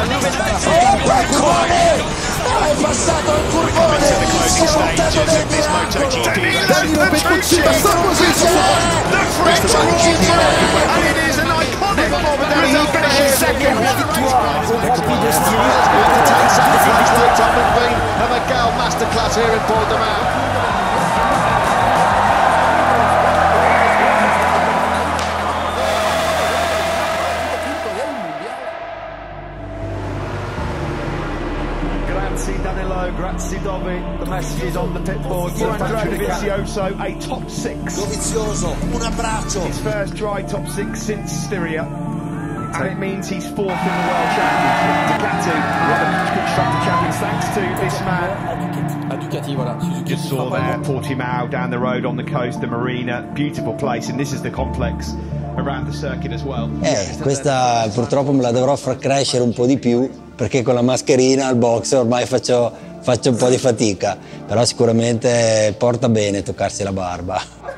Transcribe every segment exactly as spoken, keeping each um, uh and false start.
è passato il curvone, si è montato nel miracolo. Danilo Petrucci in questa posizione. Masterclass here in Portimao. Grazie Danilo, grazie Dovi. The message is on the pit board. Dovizioso, a top six. Dovizioso, un abbraccio. His first dry top six since Styria. And it means he's fourth in the World Championship. Ducati, one of the constructor champions, thanks to this man. A Ducati, voilà. Just saw there, Portimao down the road on the coast, the marina, beautiful place, and this is the complex around the circuit as well. Eh, questa purtroppo me la dovrò far crescere un po' di più, perché con la mascherina al box ormai faccio, faccio un po' di fatica, però sicuramente porta bene toccarsi la barba.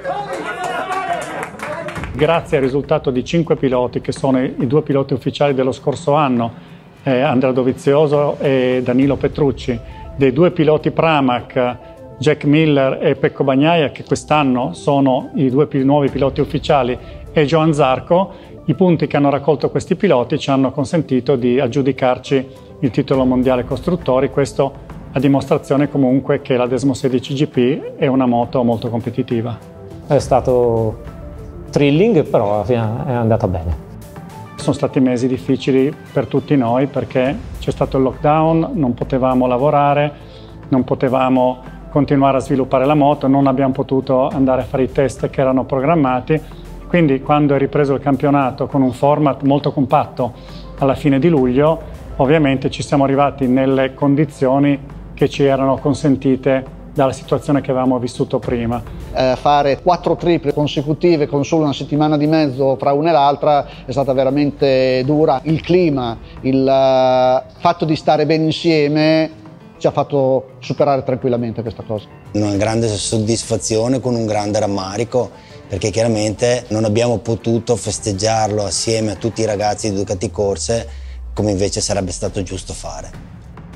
Grazie al risultato di cinque piloti, che sono i due piloti ufficiali dello scorso anno, eh, Andrea Dovizioso e Danilo Petrucci, dei due piloti Pramac, Jack Miller e Pecco Bagnaia, che quest'anno sono i due nuovi piloti ufficiali, e Johan Zarco, i punti che hanno raccolto questi piloti ci hanno consentito di aggiudicarci il titolo mondiale costruttori, questo a dimostrazione comunque che la Desmo sedici G P è una moto molto competitiva. È stato thrilling, però alla fine è andata bene. Sono stati mesi difficili per tutti noi perché c'è stato il lockdown, non potevamo lavorare, non potevamo continuare a sviluppare la moto, non abbiamo potuto andare a fare i test che erano programmati, quindi quando è ripreso il campionato con un format molto compatto alla fine di luglio, ovviamente ci siamo arrivati nelle condizioni che ci erano consentite dalla situazione che avevamo vissuto prima. Eh, fare quattro triple consecutive con solo una settimana di mezzo fra una e l'altra è stata veramente dura. Il clima, il uh, fatto di stare bene insieme ci ha fatto superare tranquillamente questa cosa. Una grande soddisfazione con un grande rammarico, perché chiaramente non abbiamo potuto festeggiarlo assieme a tutti i ragazzi di Ducati Corse come invece sarebbe stato giusto fare.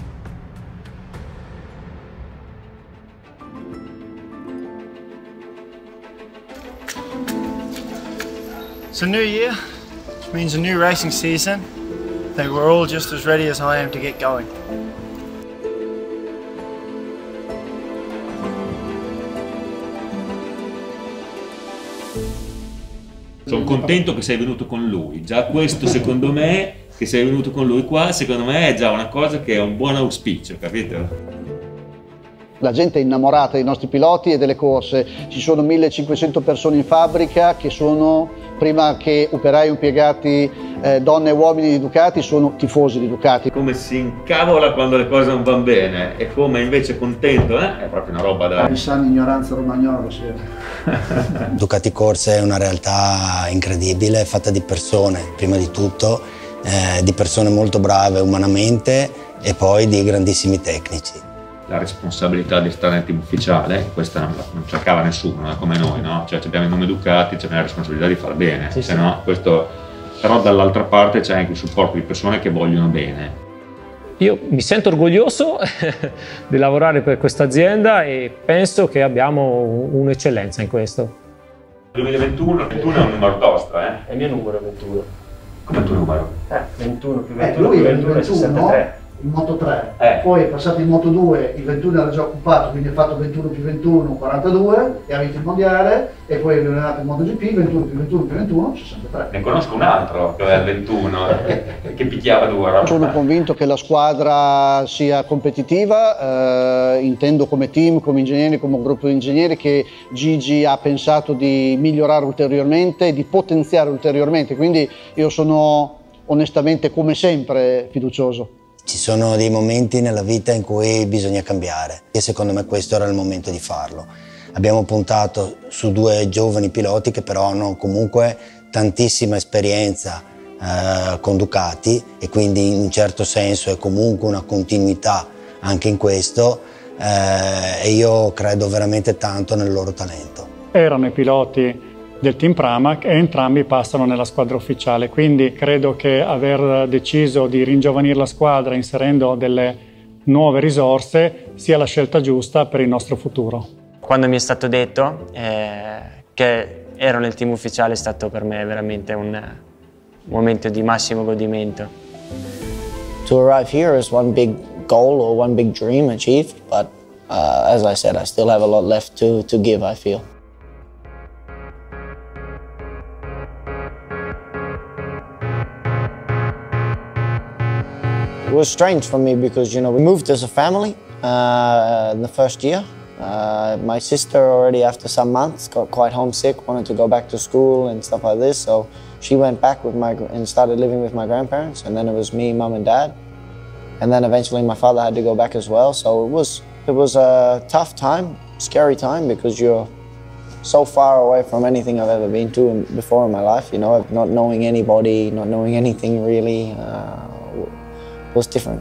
It's a new year, which means a new racing season. I think we're all just as ready as I am to get going. Sono contento che sei venuto con lui, già questo secondo me, che sei venuto con lui qua, secondo me è già una cosa che è un buon auspicio, capito? La gente è innamorata dei nostri piloti e delle corse, ci sono millecinquecento persone in fabbrica che sono, prima che operai impiegati, eh, donne e uomini di Ducati, sono tifosi di Ducati. Come si incavola quando le cose non vanno bene e come invece è contento, eh? È proprio una roba da... Insana ignoranza romagnola, sì. Ducati Corse è una realtà incredibile, fatta di persone, prima di tutto, eh, di persone molto brave umanamente e poi di grandissimi tecnici. La responsabilità di stare nel team ufficiale, questa non, non cercava nessuno, come noi, no? Cioè abbiamo il nome Ducati, abbiamo la responsabilità di far bene, sì, se sì. No, questo... però dall'altra parte c'è anche il supporto di persone che vogliono bene. Io mi sento orgoglioso di lavorare per questa azienda e penso che abbiamo un'eccellenza in questo. duemilaventuno, ventuno è un numero tosto, eh? È il mio numero ventuno. Come il tuo numero? Eh, ventuno più ventuno, eh, più ventuno è sessantatré. In Moto tre, eh. poi è passato in Moto due, il ventuno era già occupato, quindi ha fatto ventuno più ventuno, quarantadue, e ha vinto il mondiale, e poi è allenato in MotoGP, ventuno più ventuno più ventuno, sessantatré. Ne conosco un altro che è il ventuno, che picchiava duro. Sono convinto che la squadra sia competitiva, eh, intendo come team, come ingegneri, come gruppo di ingegneri, che Gigi ha pensato di migliorare ulteriormente, di potenziare ulteriormente, quindi io sono onestamente come sempre fiducioso. Ci sono dei momenti nella vita in cui bisogna cambiare e secondo me questo era il momento di farlo. Abbiamo puntato su due giovani piloti che però hanno comunque tantissima esperienza eh, con Ducati e quindi in un certo senso è comunque una continuità anche in questo eh, e io credo veramente tanto nel loro talento. Erano i piloti del team Pramac e entrambi passano nella squadra ufficiale. Quindi credo che aver deciso di ringiovanire la squadra inserendo delle nuove risorse sia la scelta giusta per il nostro futuro. Quando mi è stato detto eh, che ero nel team ufficiale è stato per me veramente un momento di massimo godimento. To arrive here is one big goal or one big dream achieved, but uh, as I said, I still have a lot left to, to give, I feel. It was strange for me because, you know, we moved as a family uh, in the first year. Uh, my sister already after some months got quite homesick, wanted to go back to school and stuff like this, so she went back with my, and started living with my grandparents, and then it was me, mum and dad. And then eventually my father had to go back as well, so it was, it was a tough time, scary time, because you're so far away from anything I've ever been to before in my life, you know, not knowing anybody, not knowing anything really. Uh, was different.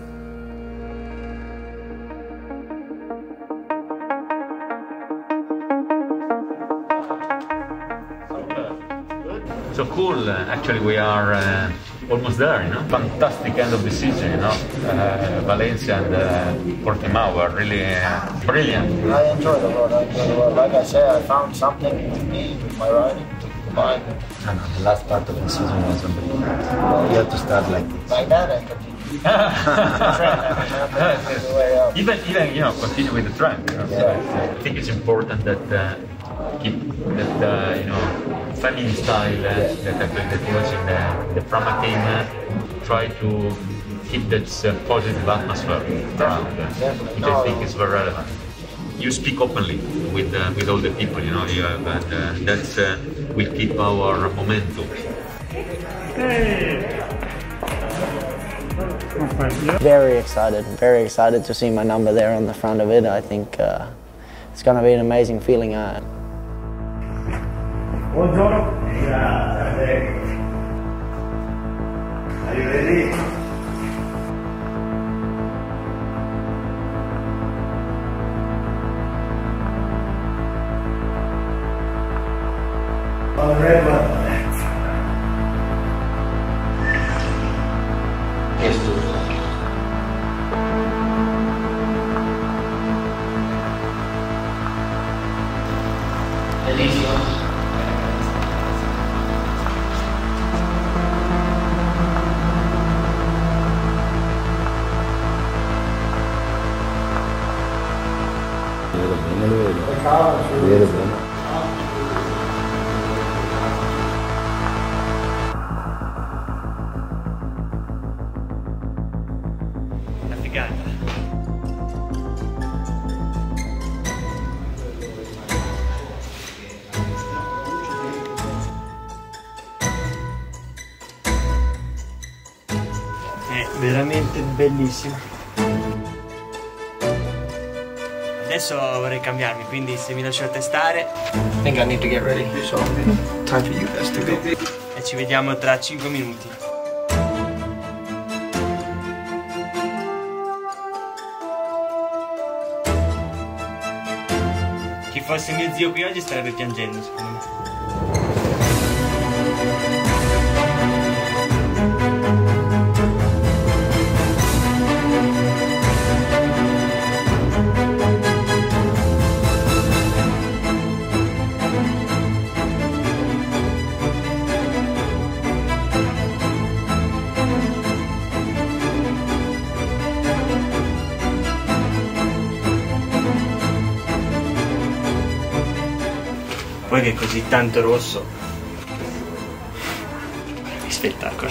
So cool, actually we are uh, almost there, you know. Fantastic end of the season, you know. Uh, Valencia and uh, Portimao were really uh, brilliant. I enjoyed the road, I enjoyed the road. Like I said, I found something in me with my riding, took the bike. No, no, the last part of the season was unbelievable. You have to start like this. Like that and continue. even, even, you know, continue with the trend. You know? Yeah. I think it's important that uh, keep that, uh, you know, family style uh, that, that was in the, the Pramac team. Uh, try to keep that uh, positive atmosphere around, uh, which I think is very relevant. You speak openly with uh, with all the people, you know, you have, and uh, that uh, will keep our momentum. Very excited, very excited to see my number there on the front of it. I think uh, it's going to be an amazing feeling. Uh, Buongiorno. Are you ready? On the red one. Una figata. È veramente bellissimo. Adesso vorrei cambiarmi, quindi se mi lasciate stare. I think I need to get ready, so time for you guys to go. E ci vediamo tra cinque minuti. Chi fosse mio zio qui oggi starebbe piangendo, secondo me. Poi che è così tanto rosso. Che spettacolo.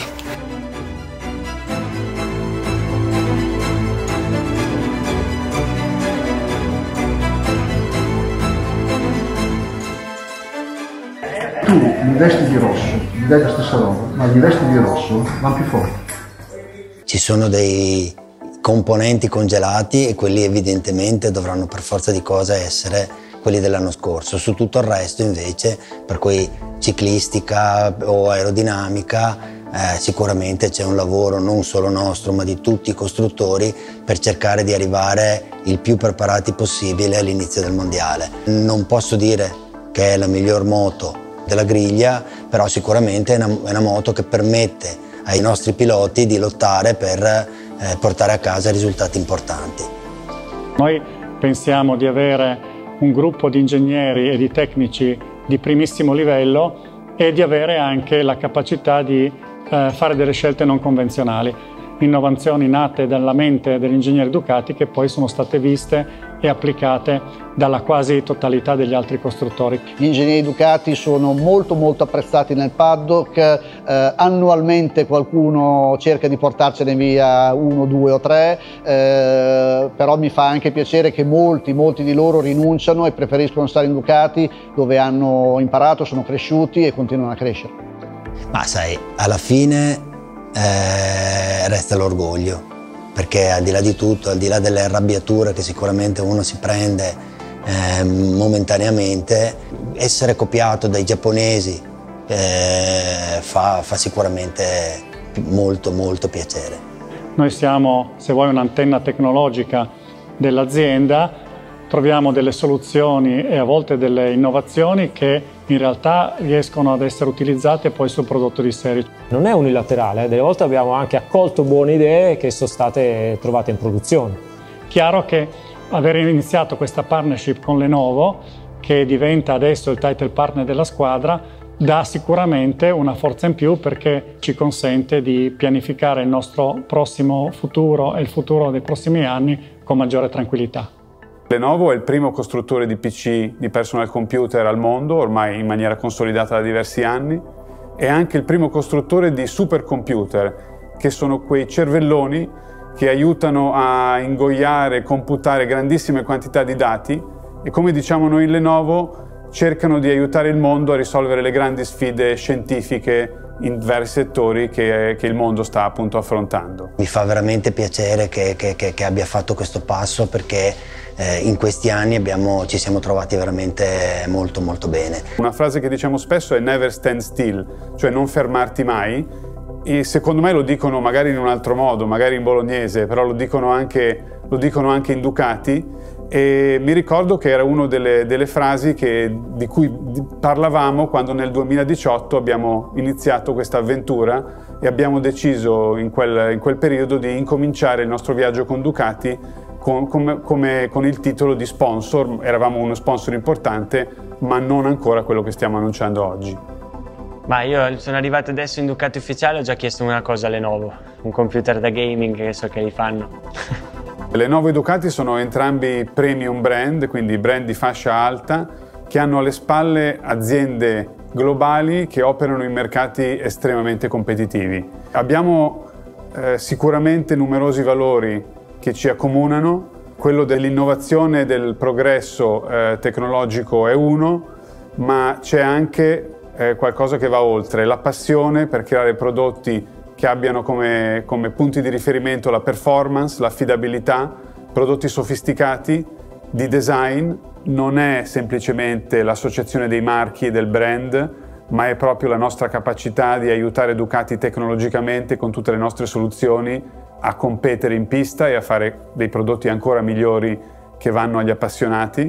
Tu mi vesti di rosso, mi dai la stessa roba, ma gli vesti di rosso vanno più forti. Ci sono dei componenti congelati e quelli evidentemente dovranno per forza di cosa essere quelli dell'anno scorso. Su tutto il resto invece, per cui ciclistica o aerodinamica, eh, sicuramente c'è un lavoro non solo nostro ma di tutti i costruttori per cercare di arrivare il più preparati possibile all'inizio del mondiale. Non posso dire che è la miglior moto della griglia, però sicuramente è una, è una moto che permette ai nostri piloti di lottare per eh, portare a casa risultati importanti. Noi pensiamo di avere un gruppo di ingegneri e di tecnici di primissimo livello e di avere anche la capacità di eh, fare delle scelte non convenzionali. Innovazioni nate dalla mente degli ingegneri Ducati che poi sono state viste e applicate dalla quasi totalità degli altri costruttori. Gli ingegneri Ducati sono molto molto apprezzati nel paddock, eh, annualmente qualcuno cerca di portarcene via uno, due o tre, eh, però mi fa anche piacere che molti, molti di loro rinunciano e preferiscono stare in Ducati dove hanno imparato, sono cresciuti e continuano a crescere. Ma sai, alla fine Eh, resta l'orgoglio, perché al di là di tutto, al di là delle arrabbiature che sicuramente uno si prende eh, momentaneamente, essere copiato dai giapponesi eh, fa, fa sicuramente molto molto piacere. Noi siamo, se vuoi, un'antenna tecnologica dell'azienda, troviamo delle soluzioni e a volte delle innovazioni che in realtà riescono ad essere utilizzate poi sul prodotto di serie. Non è unilaterale, eh. Delle volte abbiamo anche accolto buone idee che sono state trovate in produzione. Chiaro che aver iniziato questa partnership con Lenovo, che diventa adesso il title partner della squadra, dà sicuramente una forza in più perché ci consente di pianificare il nostro prossimo futuro e il futuro dei prossimi anni con maggiore tranquillità. Lenovo è il primo costruttore di P C di personal computer al mondo, ormai in maniera consolidata da diversi anni. È anche il primo costruttore di supercomputer, che sono quei cervelloni che aiutano a ingoiare e computare grandissime quantità di dati e, come diciamo noi in Lenovo, cercano di aiutare il mondo a risolvere le grandi sfide scientifiche in vari settori che, che il mondo sta appunto affrontando. Mi fa veramente piacere che, che, che, che abbia fatto questo passo, perché eh, in questi anni abbiamo, ci siamo trovati veramente molto molto bene. Una frase che diciamo spesso è never stand still, cioè non fermarti mai, e secondo me lo dicono magari in un altro modo, magari in bolognese, però lo dicono anche, lo dicono anche in Ducati. E mi ricordo che era una delle, delle frasi che, di cui parlavamo quando nel duemiladiciotto abbiamo iniziato questa avventura e abbiamo deciso in quel, in quel periodo di incominciare il nostro viaggio con Ducati con, come, come, con il titolo di sponsor. Eravamo uno sponsor importante, ma non ancora quello che stiamo annunciando oggi. Ma io sono arrivato adesso in Ducati ufficiale, ho già chiesto una cosa a Lenovo, un computer da gaming che so che li fanno. Lenovo e Ducati sono entrambi premium brand, quindi brand di fascia alta, che hanno alle spalle aziende globali che operano in mercati estremamente competitivi. Abbiamo eh, sicuramente numerosi valori che ci accomunano. Quello dell'innovazione e del progresso eh, tecnologico è uno, ma c'è anche eh, qualcosa che va oltre, la passione per creare prodotti che abbiano come, come punti di riferimento la performance, l'affidabilità, prodotti sofisticati, di design. Non è semplicemente l'associazione dei marchi e del brand, ma è proprio la nostra capacità di aiutare Ducati tecnologicamente con tutte le nostre soluzioni a competere in pista e a fare dei prodotti ancora migliori che vanno agli appassionati.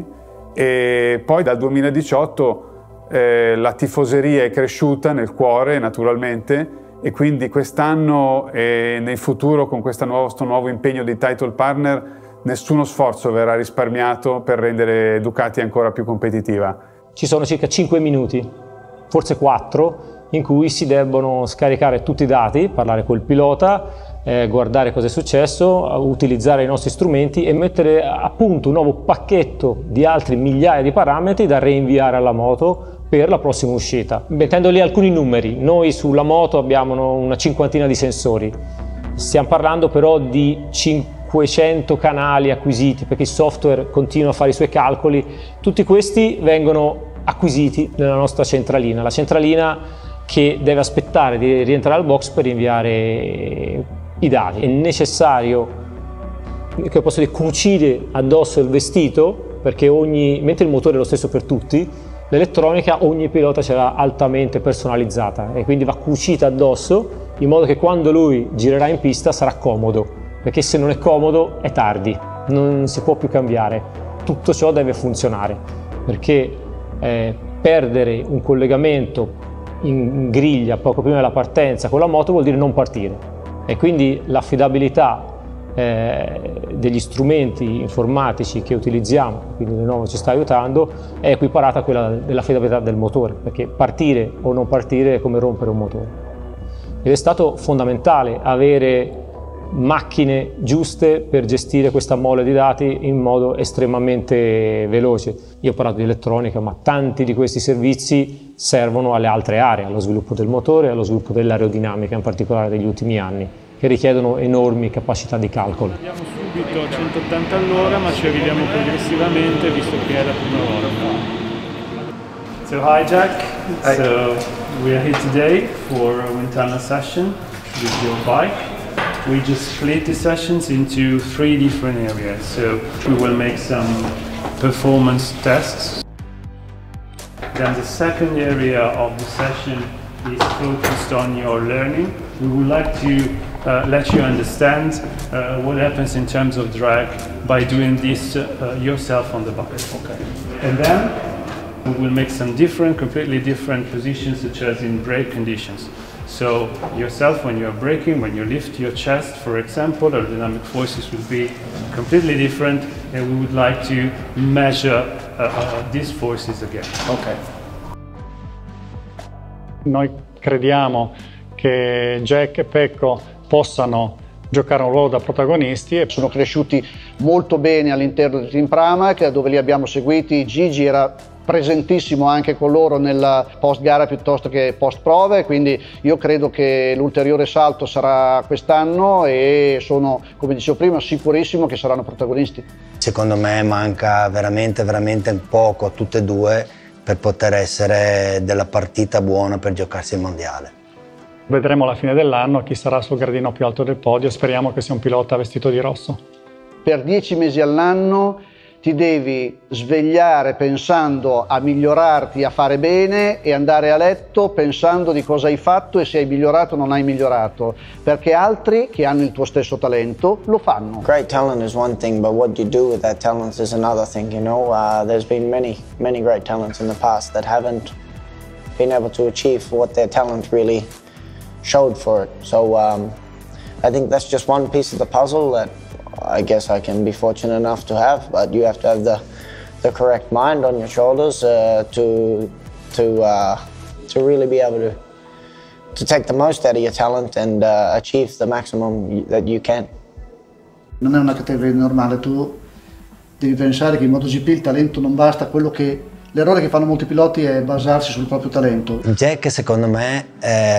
E poi dal duemiladiciotto eh, la tifoseria è cresciuta nel cuore, naturalmente, e quindi quest'anno e nel futuro, con questo nuovo, questo nuovo impegno di title partner, nessuno sforzo verrà risparmiato per rendere Ducati ancora più competitiva. Ci sono circa cinque minuti, forse quattro, in cui si debbono scaricare tutti i dati, parlare col pilota, eh, guardare cosa è successo, utilizzare i nostri strumenti e mettere a punto un nuovo pacchetto di altri migliaia di parametri da reinviare alla moto per la prossima uscita. Mettendo lì alcuni numeri, noi sulla moto abbiamo una cinquantina di sensori, stiamo parlando però di cinquecento canali acquisiti, perché il software continua a fare i suoi calcoli. Tutti questi vengono acquisiti nella nostra centralina, la centralina che deve aspettare di rientrare al box per inviare i dati. È necessario, che posso dire, cucire addosso il vestito, perché ogni, mentre il motore è lo stesso per tutti, l'elettronica ogni pilota ce l'ha altamente personalizzata e quindi va cucita addosso in modo che quando lui girerà in pista sarà comodo, perché se non è comodo è tardi, non si può più cambiare. Tutto ciò deve funzionare, perché eh, perdere un collegamento in griglia poco prima della partenza con la moto vuol dire non partire, e quindi l'affidabilità eh, degli strumenti informatici che utilizziamo, quindi Lenovo ci sta aiutando, è equiparata a quella dell'affidabilità del motore, perché partire o non partire è come rompere un motore. Ed è stato fondamentale avere macchine giuste per gestire questa mole di dati in modo estremamente veloce. Io ho parlato di elettronica, ma tanti di questi servizi servono alle altre aree, allo sviluppo del motore e allo sviluppo dell'aerodinamica, in particolare degli ultimi anni, che richiedono enormi capacità di calcolo. Andiamo subito a centottanta all'ora, ma ci arriviamo progressivamente visto che è la prima volta. So hi Jack, hi. So we are here today for a wind tunnel session with your bike. We just split the sessions into three different areas. So we will make some performance tests. Then the second area of the session is focused on your learning. We would like to uh, let you understand uh, what happens in terms of drag by doing this uh, yourself on the bike. Okay. And then we will make some different, completely different positions, such as in brake conditions. So yourself, when you're braking, when you lift your chest, for example, aerodynamic forces will be completely different, and we would like to measure uh, uh, these forces again. Okay. Noi crediamo che Jack e Pecco possano giocare un ruolo da protagonisti. E sono cresciuti molto bene all'interno del team Pramac, dove li abbiamo seguiti. Gigi era presentissimo anche con loro nella post gara piuttosto che post prove, quindi io credo che l'ulteriore salto sarà quest'anno e sono, come dicevo prima, sicurissimo che saranno protagonisti. Secondo me manca veramente veramente poco a tutte e due per poter essere della partita buona per giocarsi il mondiale. Vedremo alla fine dell'anno chi sarà sul gradino più alto del podio. Speriamo che sia un pilota vestito di rosso. Per dieci mesi all'anno ti devi svegliare pensando a migliorarti, a fare bene, e andare a letto pensando di cosa hai fatto e se hai migliorato o non hai migliorato, perché altri che hanno il tuo stesso talento lo fanno. Great talent is one thing, but what you do with that talent is another thing, you know. Uh, there's been many, many great talents in the past that haven't been able to achieve what their talent really showed for it. So um, I think that's just one piece of the puzzle that I guess I can be fortunate enough to have, but you have to have the the correct mind on your shoulders uh, to to uh, to really be able to to take the most out of your talent and uh, achieve the maximum that you can. Non è una categoria normale, tu devi pensare che in MotoGP il talento non basta, quello che l'errore che fanno molti piloti è basarsi sul proprio talento. Jack secondo me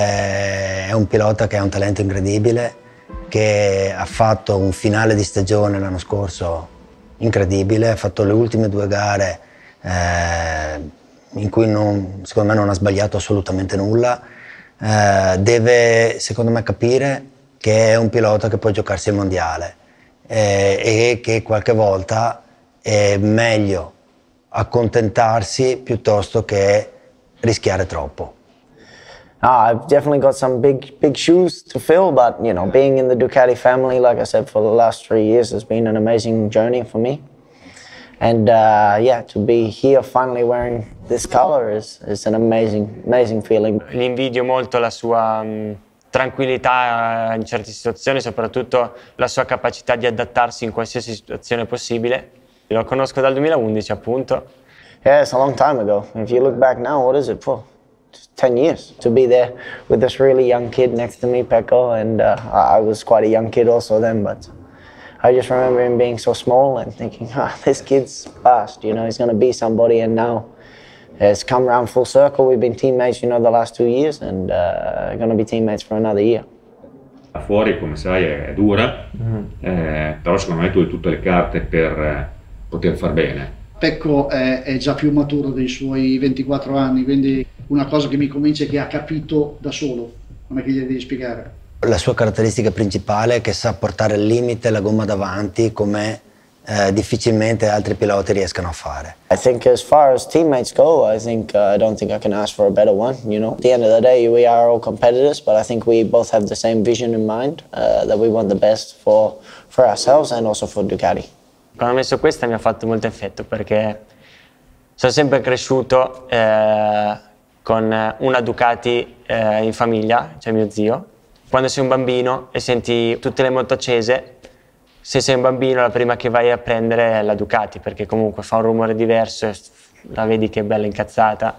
è un pilota che ha un talento incredibile, che ha fatto un finale di stagione l'anno scorso incredibile, ha fatto le ultime due gare eh, in cui non, secondo me non ha sbagliato assolutamente nulla, eh, deve secondo me capire che è un pilota che può giocarsi il mondiale eh, e che qualche volta è meglio accontentarsi piuttosto che rischiare troppo. Uh, I've definitely got some big, big shoes to fill, but you know, being in the Ducati family, like I said, for the last three years has been an amazing journey for me. And uh, yeah, to be here finally wearing this color is, is an amazing, amazing feeling. Gli invidio molto la sua um, tranquillità in certe situazioni, soprattutto la sua capacità di adattarsi in qualsiasi situazione possibile. Lo conosco dal duemilaundici, appunto. Yeah, it's a long time ago. If you look back now, what is it for? ten years to be there with this really young kid next to me, Pecco, and uh, I was quite a young kid also then, but I just remember him being so small and thinking, ah, this kid's fast, you know, he's going to be somebody, and now it's come around full circle. We've been teammates, you know, the last two years, and uh, going to be teammates for another year. Fuori, come sai, è dura, mm-hmm. eh, però secondo me tu hai tutte le carte per eh, poter far bene. Pecco è, è già più maturo dei suoi ventiquattro anni, quindi una cosa che mi convince è che ha capito da solo, non è che gli devi spiegare. La sua caratteristica principale è che sa portare al limite la gomma davanti come eh, difficilmente altri piloti riescano a fare. I think as far as teammates go, I think uh, I don't think I can ask for a better one, you know. At the end of the day, we are all competitors, but I think we both have the same vision in mind, uh, that we want the best for, for ourselves and also for Ducati. Quando ho messo questa mi ha fatto molto effetto, perché Sono sempre cresciuto eh, con una Ducati eh, in famiglia, cioè mio zio. Quando sei un bambino e senti tutte le moto accese, se sei un bambino la prima che vai a prendere è la Ducati, perché comunque fa un rumore diverso e la vedi che è bella incazzata.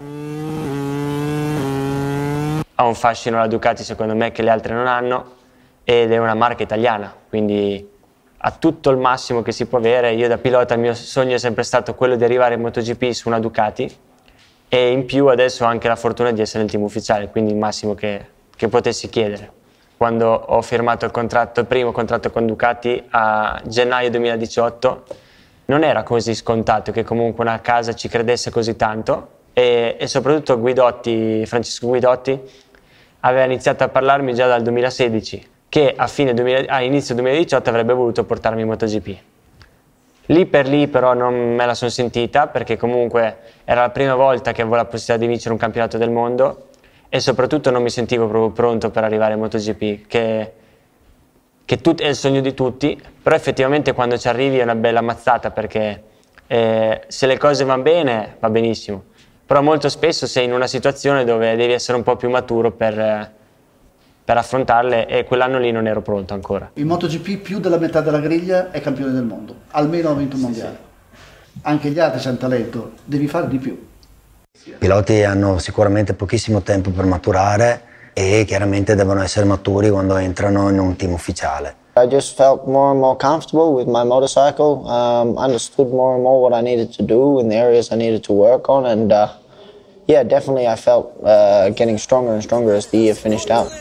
Ha un fascino la Ducati secondo me che le altre non hanno, ed è una marca italiana, quindi ha tutto il massimo che si può avere. Io da pilota il mio sogno è sempre stato quello di arrivare in MotoGP su una Ducati, e in più adesso ho anche la fortuna di essere nel team ufficiale, quindi il massimo che, che potessi chiedere. Quando ho firmato il contratto, il primo contratto con Ducati a gennaio duemiladiciotto, non era così scontato che comunque una casa ci credesse così tanto, e, e soprattutto Guidotti, Francesco Guidotti aveva iniziato a parlarmi già dal duemilasedici che a, fine duemila, a inizio duemiladiciotto avrebbe voluto portarmi in MotoGP. Lì per lì però non me la sono sentita, perché comunque era la prima volta che avevo la possibilità di vincere un campionato del mondo, e soprattutto non mi sentivo proprio pronto per arrivare in MotoGP, che, che tut, è il sogno di tutti, però effettivamente quando ci arrivi è una bella mazzata, perché eh, se le cose vanno bene va benissimo, però molto spesso sei in una situazione dove devi essere un po' più maturo per, per affrontarle, e quell'anno lì non ero pronto ancora. In MotoGP più della metà della griglia è campione del mondo, almeno ha vinto un mondiale. Sì, sì. Anche gli altri hanno talento, devi fare di più. I piloti hanno sicuramente pochissimo tempo per maturare, e chiaramente devono essere maturi quando entrano in un team ufficiale. I just felt more and more comfortable with my motorcycle, um, understood more and more what I needed to do and the areas I needed to work on, and uh, yeah, definitely I felt uh, getting stronger and stronger as the year finished out.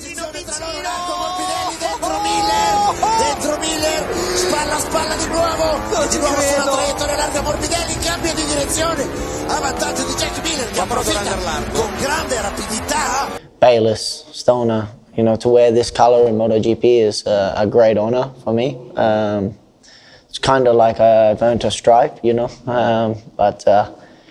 Dentro Miller, spalla a spalla di nuovo, e di nuovo sulla traiettoria larga Morbidelli, cambio di direzione a vantaggio di Jack Miller, che approfitta con grande rapidità. Bayless, Stoner, you know, to wear this color in MotoGP is uh, a great honor for me. Um, it's kind of like I've earned a stripe, you know, um, but uh,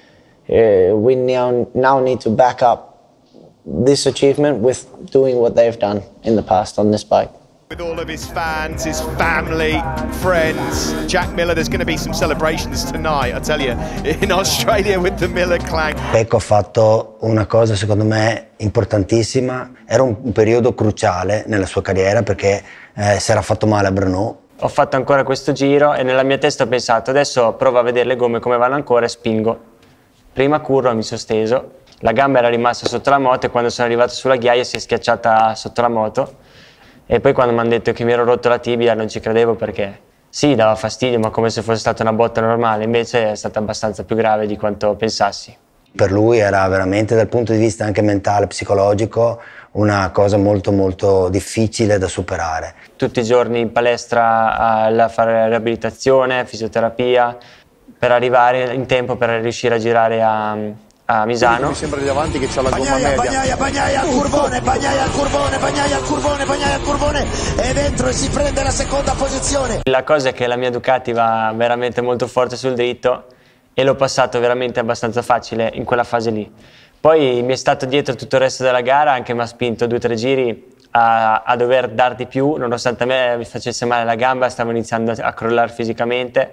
uh, we now, now need to back up this achievement with doing what they've done in the past on this bike. With all of his fans, his family, friends, Jack Miller, there's going to be some celebrations tonight, I tell you, in Australia with the Miller clan. Pecco ha fatto una cosa secondo me importantissima, era un, un periodo cruciale nella sua carriera, perché eh, si era fatto male a Brno. Ho fatto ancora questo giro e nella mia testa ho pensato: adesso provo a vedere le gomme come vanno ancora e spingo. Prima curva mi sono steso, la gamba era rimasta sotto la moto, e quando sono arrivato sulla ghiaia si è schiacciata sotto la moto. E poi quando mi hanno detto che mi ero rotto la tibia non ci credevo, perché sì, dava fastidio, ma come se fosse stata una botta normale, invece è stata abbastanza più grave di quanto pensassi. Per lui era veramente, dal punto di vista anche mentale, psicologico, una cosa molto molto difficile da superare. Tutti i giorni in palestra a fare riabilitazione, fisioterapia, per arrivare in tempo per riuscire a girare a, a Misano. Mi sembra lì davanti che c'ha la gomma Bagnaia, media. Bagnaia, Bagnaia al curvone, Bagnaia al curvone, Bagnaia al curvone, Bagnaia al curvone, e dentro e si prende la seconda posizione. La cosa è che la mia Ducati va veramente molto forte sul dritto, e l'ho passato veramente abbastanza facile in quella fase lì. Poi mi è stato dietro tutto il resto della gara, anche mi ha spinto due o tre giri a, a dover dar di più, nonostante a me mi facesse male la gamba, stavo iniziando a crollare fisicamente,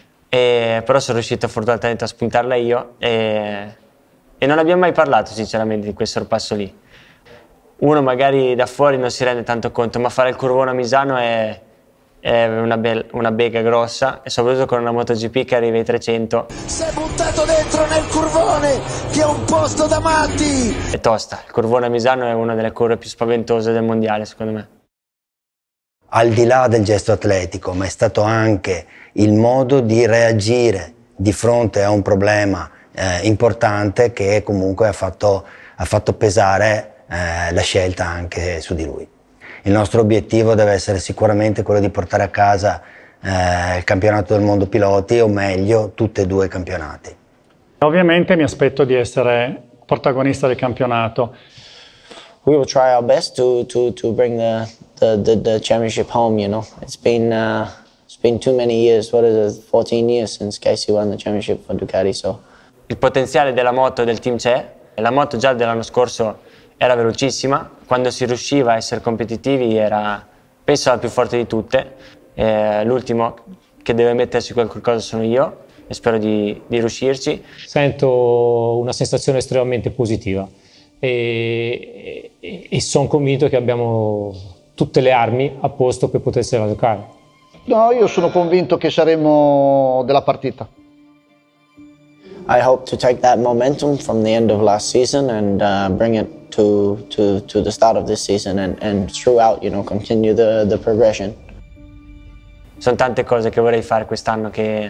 e, però sono riuscito fortunatamente a spuntarla io, e, e non abbiamo mai parlato sinceramente di quel sorpasso lì. Uno magari da fuori non si rende tanto conto, ma fare il curvone a Misano è, è una, be una bega grossa, e soprattutto con una MotoGP che arriva ai trecento. Si è buttato dentro nel curvone, che è un posto da matti. È tosta, il curvone a Misano è una delle curve più spaventose del mondiale secondo me. Al di là del gesto atletico, ma è stato anche il modo di reagire di fronte a un problema eh, importante, che comunque ha fatto, ha fatto pesare eh, la scelta anche su di lui. Il nostro obiettivo deve essere sicuramente quello di portare a casa eh, il campionato del mondo piloti, o meglio, tutti e due i campionati. Ovviamente mi aspetto di essere protagonista del campionato. We will try our best to to to bring the the the, the championship home. You know, it's been uh, it's been too many years. What is it? fourteen years since Casey won the championship for Ducati. So il potenziale della moto e del team c'è. La moto già dell'anno scorso era velocissima, quando si riusciva a essere competitivi era, penso, la più forte di tutte. Eh, l'ultimo che deve mettersi qualcosa sono io, e spero di, di riuscirci. Sento una sensazione estremamente positiva e, e, e sono convinto che abbiamo tutte le armi a posto per potersela giocare. No, io sono convinto che saremo della partita. I hope to take that momentum from the end of last season and uh, bring it to, to, to the start of this season and, and throughout, you know, continue the, the progression. Sono tante cose che vorrei fare quest'anno che,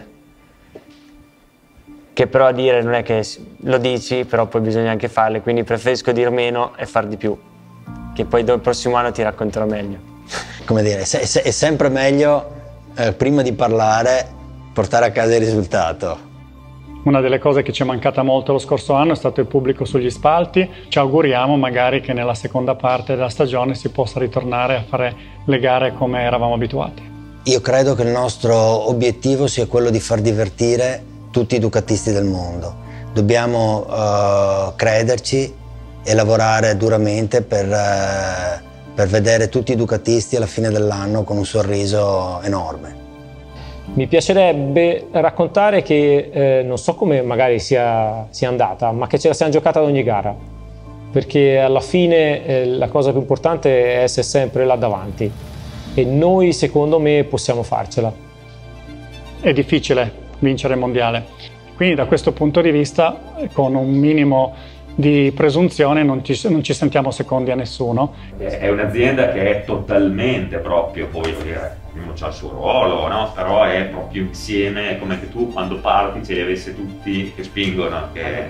che però a dire non è che lo dici, però poi bisogna anche farle, quindi preferisco dir meno e far di più, che poi il prossimo anno ti racconterò meglio. Come dire, è, se, è sempre meglio, eh, prima di parlare, portare a casa il risultato. Una delle cose che ci è mancata molto lo scorso anno è stato il pubblico sugli spalti. Ci auguriamo magari che nella seconda parte della stagione si possa ritornare a fare le gare come eravamo abituati. Io credo che il nostro obiettivo sia quello di far divertire tutti i ducatisti del mondo. Dobbiamo uh, crederci e lavorare duramente per, uh, per vedere tutti i ducatisti alla fine dell'anno con un sorriso enorme. Mi piacerebbe raccontare che eh, non so come magari sia, sia andata, ma che ce la siamo giocata ad ogni gara, perché alla fine eh, la cosa più importante è essere sempre là davanti e noi secondo me possiamo farcela. È difficile vincere il mondiale, quindi da questo punto di vista con un minimo di presunzione non ci, non ci sentiamo secondi a nessuno. È un'azienda che è totalmente proprio, poi voglio dire, ognuno ha il suo ruolo, no? Però è proprio insieme, è come che tu quando parti ce li avessi tutti che spingono. Che...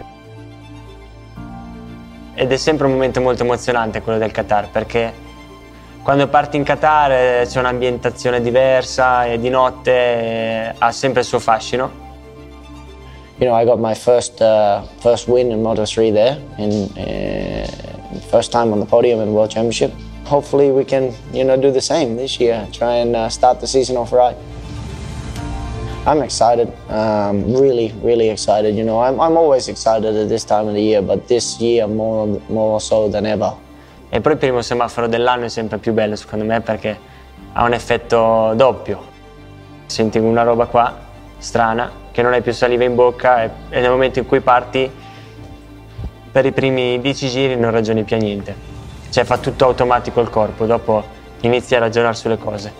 Ed è sempre un momento molto emozionante quello del Qatar, perché quando parti in Qatar c'è un'ambientazione diversa e di notte ha sempre il suo fascino. You know, I got my first uh, first win in Moto three there, in uh, first time on the podium in the World Championship. Hopefully we can, you know, do the same this year. Try and uh, start the season off right. I'm excited, um, really, really excited. You know, I'm I'm always excited at this time of the year, but this year more more so than ever. E poi il primo semaforo dell'anno è sempre più bello secondo me perché ha un effetto doppio. Senti una roba qua strana, che non hai più saliva in bocca e, e nel momento in cui parti per i primi dieci giri non ragioni più a niente, cioè fa tutto automatico il corpo, dopo inizi a ragionare sulle cose.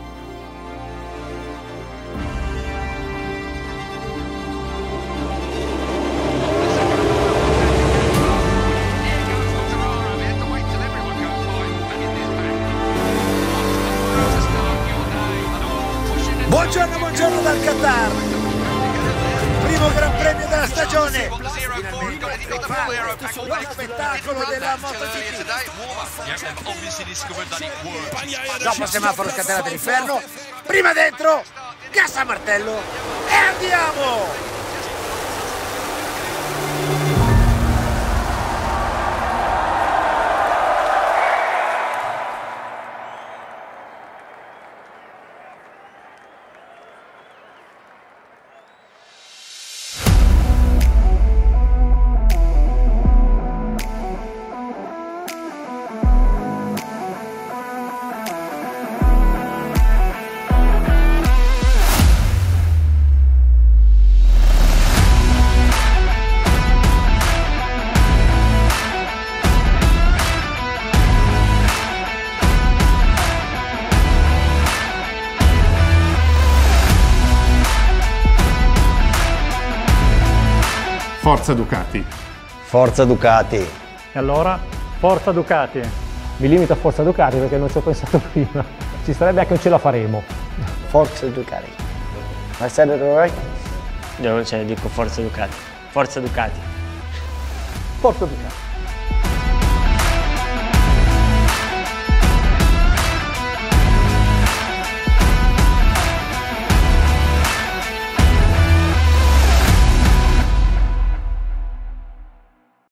Buongiorno, buongiorno dal Qatar. Primo Gran Premio della stagione. Finalmente lo spettacolo della MotoGP. Dopo semaforo scatenato l'inferno. Prima dentro, gas a martello e andiamo! Forza Ducati. Forza Ducati. E allora, Forza Ducati. Mi limito a Forza Ducati perché non ci ho pensato prima. Ci sarebbe anche un ce la faremo. Forza Ducati. I said it all right? Io non ce ne dico Forza Ducati. Forza Ducati. Forza Ducati.